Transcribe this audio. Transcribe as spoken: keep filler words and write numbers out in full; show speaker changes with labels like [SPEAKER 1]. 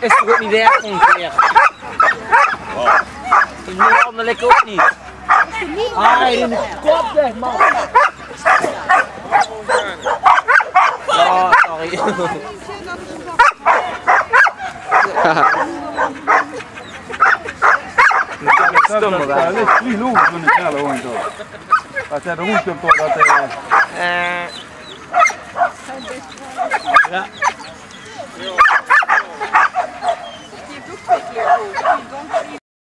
[SPEAKER 1] is toch ook niet erg ongeveer. Die Nederlander lekker ook niet. Ah, in de kop zeg man. Ja, sorry.
[SPEAKER 2] Dat is drie lopen van de snelle hond. Dat is de hond toch dat
[SPEAKER 1] eh ja.